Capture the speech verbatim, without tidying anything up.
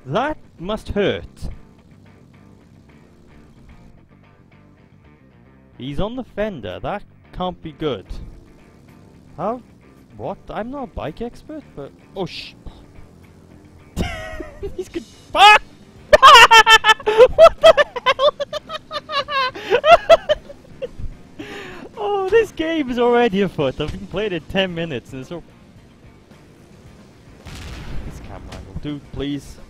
That must hurt. He's on the fender. That can't be good. How? What? I'm not a bike expert, but... Oh, sh... He's good... Fuck! What the hell? Oh, this game is already afoot. I've been playing it ten minutes and it's so... This camera angle. Dude, please.